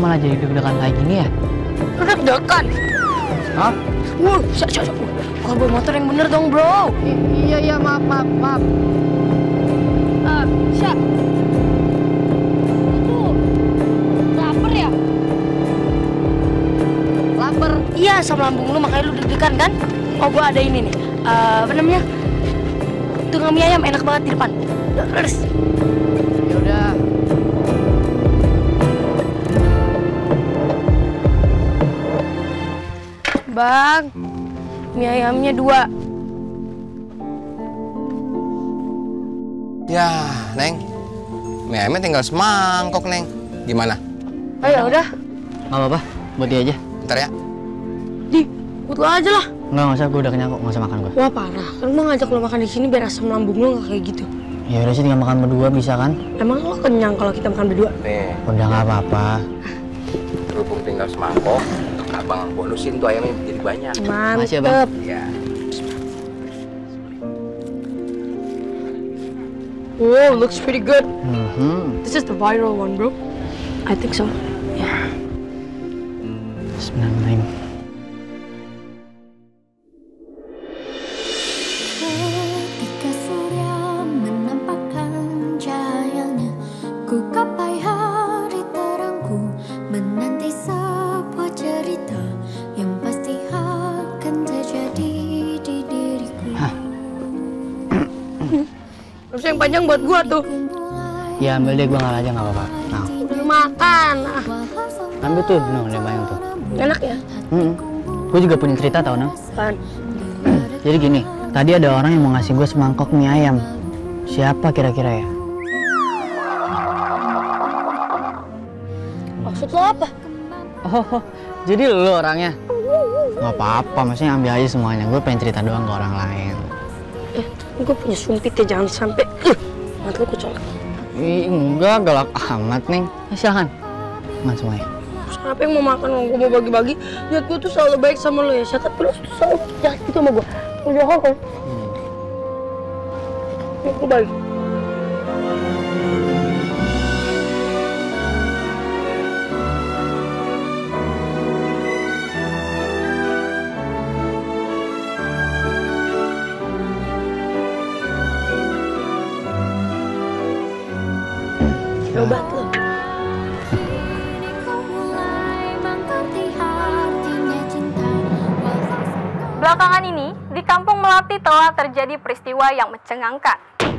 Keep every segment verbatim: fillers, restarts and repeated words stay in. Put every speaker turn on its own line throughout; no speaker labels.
malah jadi deg-degan kayak gini ya?
Deg-degan?
Hah?
Wuh, syak, syak, syak. Kalau bawa motor yang bener dong, bro.
I iya, iya, maaf, maaf, maaf.
Uh, syak. Itu, lapar ya?
Lapar?
Iya, sama lambung lu, makanya lu deg-degan kan? Oh, gua ada ini nih. Uh, apa namanya? Tukang mie ayam enak banget di depan. Terus.
Ya udah.
Bang, mie ayamnya dua.
Ya, Neng. Mie ayamnya tinggal semangkok, Neng. Gimana?
Oh ya udah.
Nggak apa-apa, buat dia aja.
Bentar ya.
Di, buat lo aja lah.
Nggak, nggak usah, gue udah kenyang kok, nggak usah makan gue.
Wah parah, kan mau ngajak lo makan di sini biar asam lambung lo nggak kayak gitu.
Ya udah sih, tinggal makan berdua bisa kan?
Emang lo kenyang kalau kita makan berdua?
Nih,
Udah nggak apa-apa.
berhubung tinggal semangkok, abang bonusin tuh ayamnya jadi banyak.
Makasih ya, Bang.
Mantep.
Ya.
Wow, looks pretty good.
Mhm.
This is the viral one, bro. I think so. Yeah.
Bismillahirrahmanirrahim.
Ketika surya menampakkan cahayanya, ku gapai hari terangku, menanti sebuah cerita yang pasti akan terjadi di diriku.
Hah?
Terus yang panjang buat gua tuh.
Ya ambil deh, gue nggak aja nggak apa-apa. Nah,
Udah makan. Ah,
ambil tuh, no, udah banyak tuh.
enak ya?
Hmm. Gue juga punya cerita tau, no.
Kan.
Jadi gini, tadi ada orang yang mau ngasih gue semangkok mie ayam. Siapa kira-kira ya?
Maksud lo apa?
Oh, jadi lo orangnya? Nggak apa-apa, maksudnya ambil aja semuanya. Gue pengen cerita doang ke orang lain.
Eh, gue punya sumpit ya, jangan sampai. Uh, mati lo kucol.
Ih, enggak, galak amat, Neng. Ya, silahkan. Makan semuanya.
Siapa yang mau makan? Gue mau bagi-bagi. Lihat gue tuh selalu baik sama lo ya. Siapa tapi lo tuh selalu jahat gitu sama gue. Lo jahat kan? Hmm. Gue baik. Obat lo.
Belakangan ini, di Kampung Melati telah terjadi peristiwa yang mencengangkan.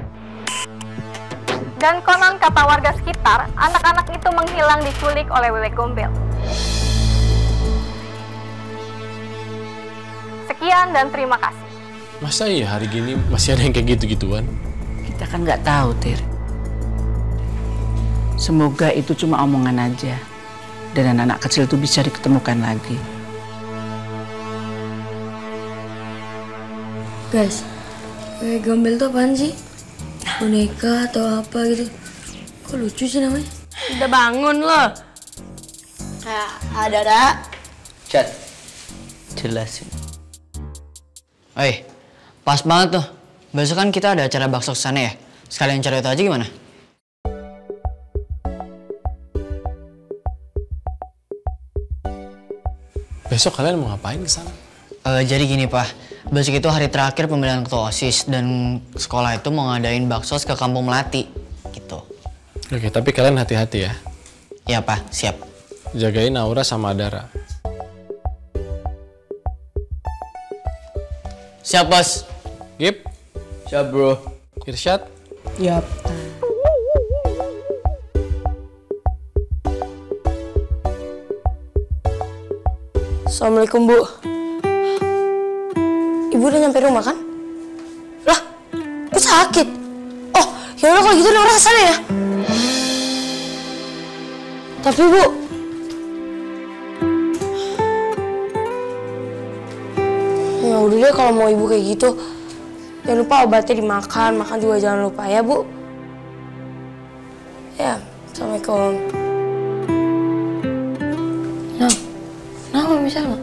Dan konon kata warga sekitar, anak-anak itu menghilang diculik oleh wewe gombel. Sekian dan terima kasih.
Masa iya hari gini masih ada yang kayak gitu-gituan?
Kita kan nggak tahu, Tir. Semoga itu cuma omongan aja. Dan anak-anak kecil itu bisa diketemukan lagi.
Guys, wewe gombel tuh apaan sih? Boneka atau apa gitu? Kok lucu sih namanya? Udah bangun lo. Ada ada.
Chat. Jelasin. Oi, pas banget tuh. Besok kan kita ada acara bakso sana ya. Sekalian cari itu aja gimana?
Besok kalian mau ngapain ke sana?
Uh, jadi gini, Pak. Besok itu hari terakhir pemilihan ketua OSIS dan sekolah itu mau ngadain bakso ke Kampung Melati. Gitu.
Oke, tapi kalian hati-hati ya.
Iya, Pak. Siap.
Jagain Aura sama Adara.
Siap, Bos.
Gip,
Siap, Bro.
Irsyad.
Yap.
Assalamualaikum, Bu. Ibu udah nyampe rumah kan? Lah, kok sakit? Oh, ya udah kalau gitu Naura kesana ya. Tapi Bu, ya udah deh kalau mau Ibu kayak gitu. Jangan lupa obatnya dimakan, makan juga jangan lupa ya, Bu. Ya, Assalamualaikum. Nah, kenapa misalnya?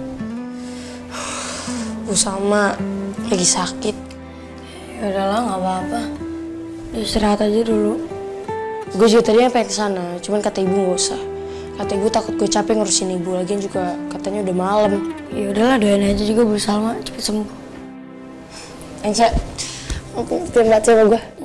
Bu Salma lagi sakit. Ya udahlah, nggak apa-apa. Udah istirahat aja dulu. Gue juga tadinya pengen kesana, cuman kata ibu nggak usah. Katanya gue takut gue capek ngurusin ibu, lagian juga katanya udah malam. Ya udahlah, doain aja juga Bu Salma cepet sembuh. Aisyah, terima kasih sama gue.